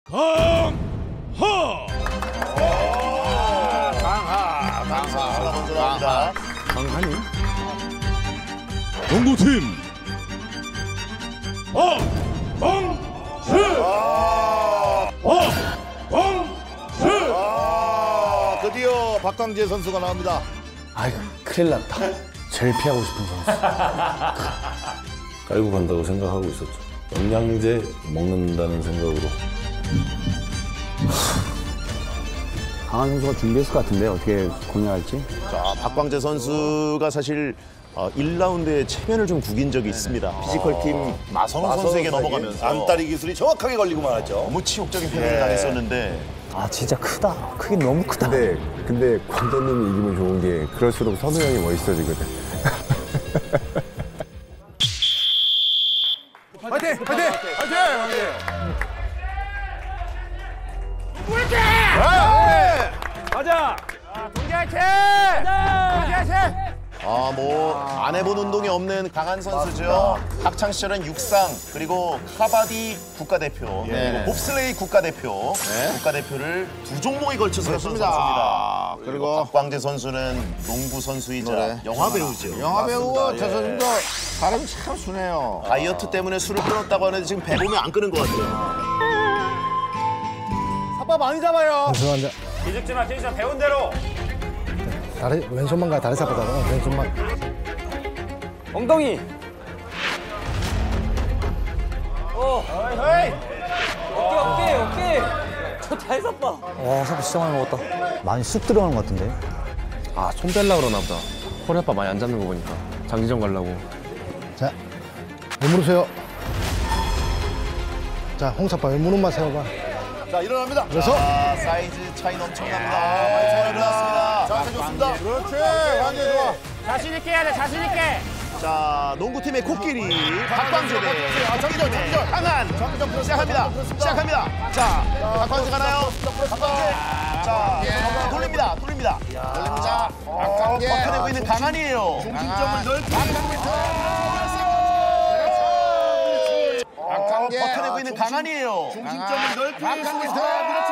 강하. 강하 먼저 나옵니다. 강하니? 농구팀 박광재. 박광재. 드디어 박광재 선수가 나옵니다. 아이고, 큰일 났다. 제일 피하고 싶은 선수. 깔고 간다고 생각하고 있었죠. 영양제 먹는다는 생각으로. 강한 선수가 준비했을 것 같은데 어떻게 공략할지? 자, 박광재 선수가 사실 1라운드에 체면을 좀 구긴 적이 있습니다. 피지컬팀 마선호 선수에게 넘어가면서 안다리 기술이 정확하게 걸리고 말았죠. 너무 치욕적인 패배를 당했었는데 아, 진짜 크다. 크긴 너무 크다. 근데 광재님이 이기면 좋은 게 그럴수록 선우 형이 멋있어지거든. 파이팅! 파이팅! 파이팅! 가자. 뭐 안 해본 운동이 없는 강한 선수죠. 학창 시절은 육상 그리고 카바디 국가대표, 그리고 봅슬레이 국가대표, 국가대표를 두 종목에 걸쳐서 했던 선수입니다. 그리고 박광재 선수는 농구 선수이자 영화 배우죠. 영화 배우가 저 선수도 사람이 참 순해요. 다이어트 때문에 술을 끊었다고 하는데 지금 배 보면 안 끊은 것 같아요. 아빠 많이 잡아요. 죄송한데 기죽지 마, 배운 대로. 다리 왼손만 가 다리 잡아다 왼손만. 엉덩이. 어깨. 저 다리 sap봐. 와, 사부 진짜 많이 먹었다. 많이 쑥 들어가는 것 같은데. 아, 손 뺄라 그러나 보다. 허리 아파 많이 안 잡는 거 보니까. 장기전 가려고. 자, 왼무릎 세워. 자, 홍사빠 왼무릎만 세워봐. 자, 일어납니다. 그래서 사이즈 차이는 엄청납니다. 많이 차이 일어났습니다. 자세 좋습니다. 그렇지. 완전 좋아. 자신 있게 해야 돼. 자신 있게. 자, 농구팀의 코끼리 박광재 대 정기전. 강한 시작합니다. 자, 박광재 가나요? 자, 돌립니다. 자, 버텨내고 있는 강한이에요. 중심점을 넓게. 버텨내고 있는 강한이에요. 중심점을 넓게. 밀었습니다.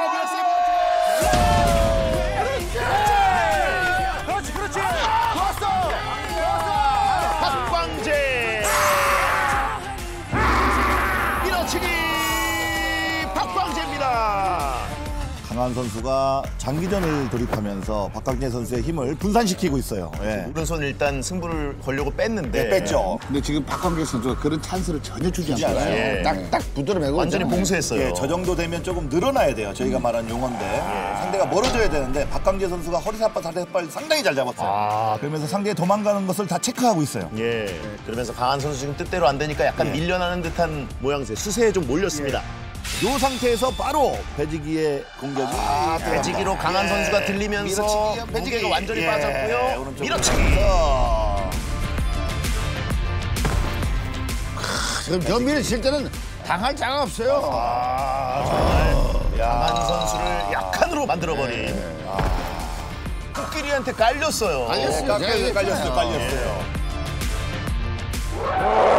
그렇지. 박광재 밀어치기 박광재입니다. 강한 선수가 장기전을 돌입하면서 박광재 선수의 힘을 분산시키고 있어요. 오른손 일단 승부를 걸려고 뺐는데 뺐죠. 근데 지금 박광재 선수가 그런 찬스를 전혀 주지 않아요. 예. 딱 부드러 매고 완전히 봉쇄했어요. 예, 저 정도 되면 조금 늘어나야 돼요. 저희가 말한 용어인데 상대가 멀어져야 되는데 박광재 선수가 허리사빠 다리사빠를 상당히 잘 잡았어요. 그러면서 상대의 도망가는 것을 다 체크하고 있어요. 예. 그러면서 강한 선수 지금 뜻대로 안 되니까 약간 밀려나는 듯한 모양새, 수세에 좀 몰렸습니다. 이 상태에서 바로 배지기의 공격이 배지기로 강한 선수가 들리면서 배지기가 완전히 빠졌고요. 밀어치기. 지금 변비를 칠 때는 당할 자가 없어요. 정말 강한 선수를 약한으로 만들어버린 코끼리한테 깔렸어요. 깔렸어요. 깔렸어요.